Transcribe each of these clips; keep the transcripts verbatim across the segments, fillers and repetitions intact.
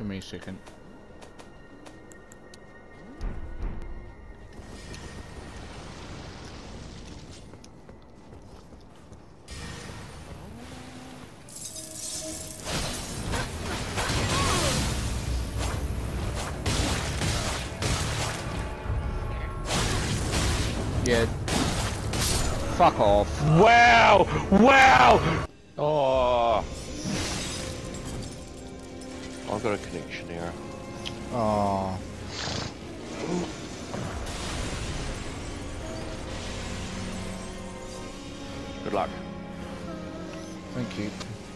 Give me a second. Yeah. Fuck off. Wow! Wow! Oh. I've got a connection here. Oh. Good luck. Thank you.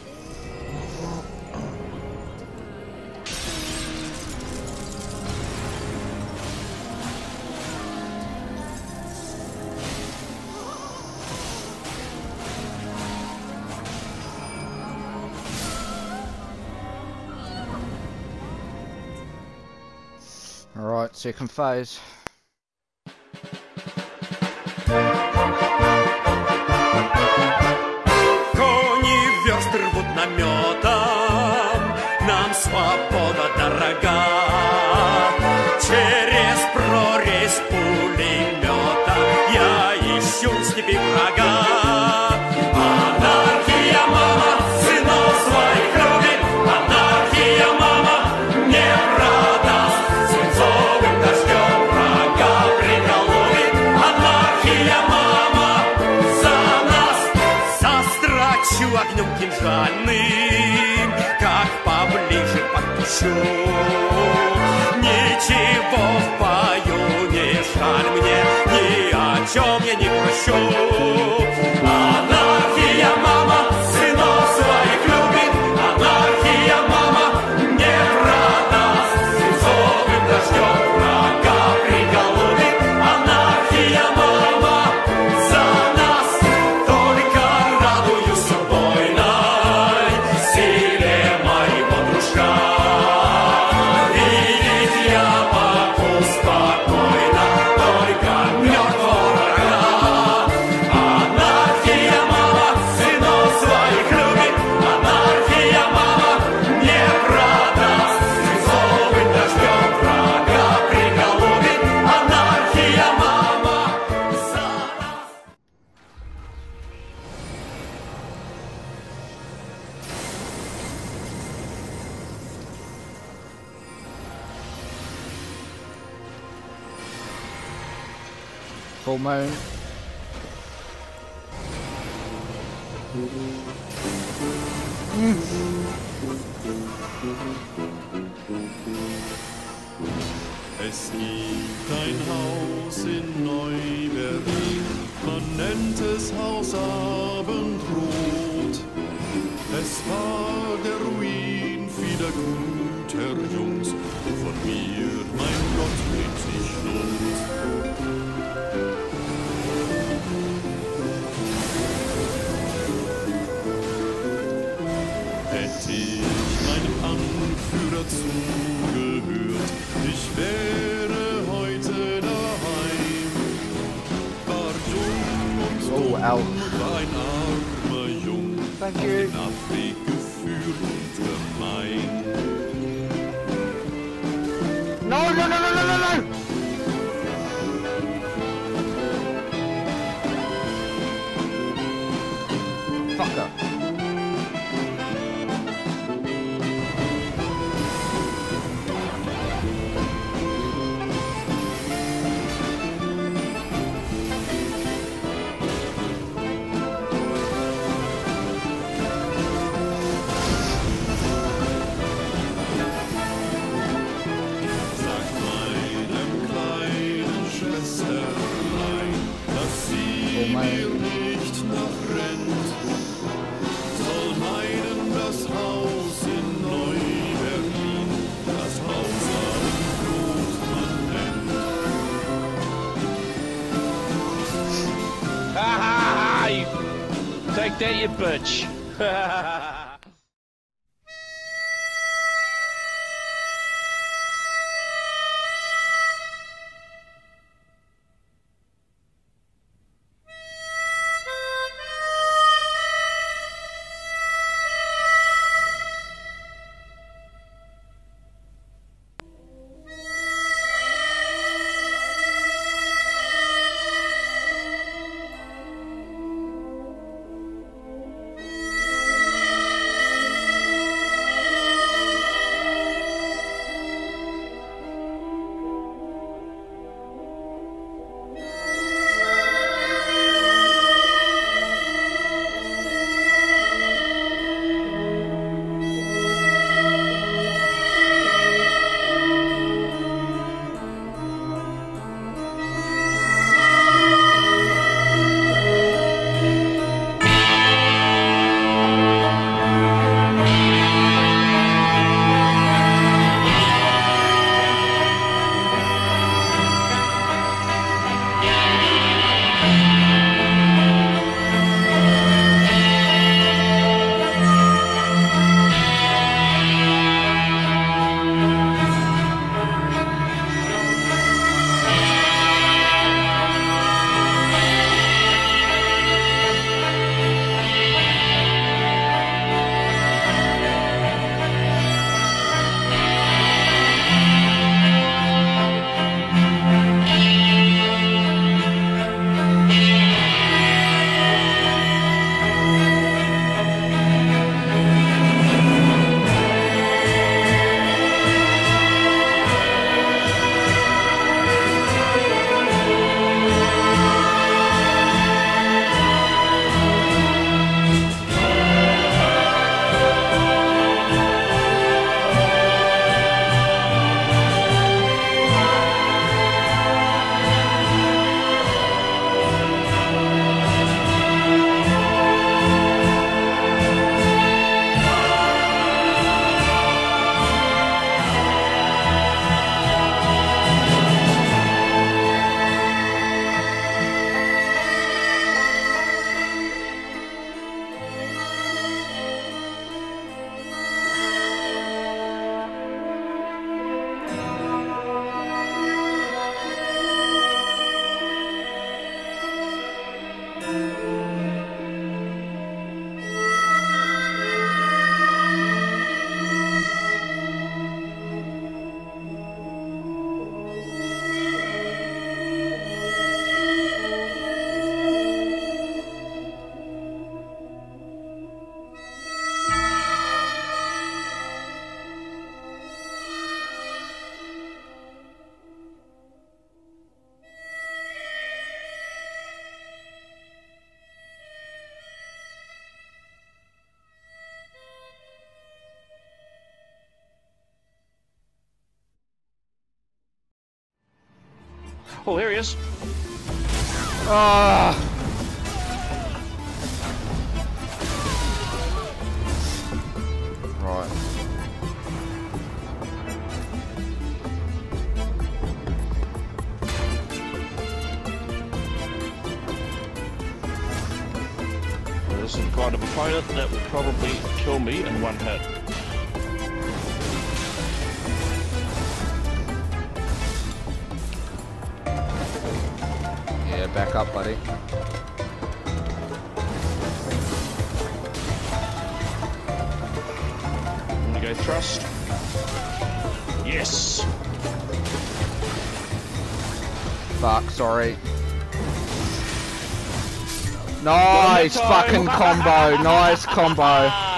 Alright, second phase. Кони версты рвут наметом, нам свобода дорога. Через прорезь пулемета я ищу в степи врага. Анархия, мама, сынов своих любит. Анархия, мама, не продаст. Свинцовым дождем врага приголубит. Анархия, мама, за нас. Застрочу огнем кинжальным, как поближе подпущу. Ничего в бою не жаль мне, ни о чем я не прощу. Анархия, мама, сынов своих любит. Анархия, мама, не продаст. Свинцовым дождем врага приголубит. Анархия, мама, за нас. Только радуюсь убойной силе моего дружка. Видеть я могу спокойно только мертвого врага. Анархия, мама, сынов своих любит. Анархия, мама, не продаст. Свинцовым дождем врага приголубит. Анархия, мама, за нас. Full moon. Es gibt ein Haus in Neu-Berlin, man nennt es Haus Abendrot. Es war der Ruin vieler guter Jungs, von mir, mein Gott, blieb sich Not. Hätte ich meinem Anführer zugehört, ich wäre heute daheim. War jung und Oh, dumm, ow. war ein armer Jung, Thank you. in Afrik geführt und gemein. No, no, no, no, no, no, no! Fucker. Sag meinem kleinen Schwesterlein, dass sie Oh mein. mir nicht nachrennt. Soll meinen das Haus in Neu-Berlin, das Haus Abendrot man nennt. Ha ha ha! You take that, you bitch! Oh, there he is. Ah! Right. Well, this is the kind of opponent that will probably kill me in one hit. Yeah, back up, buddy. I'm gonna go thrust. Yes! Fuck, sorry. Nice time. fucking combo. Nice combo.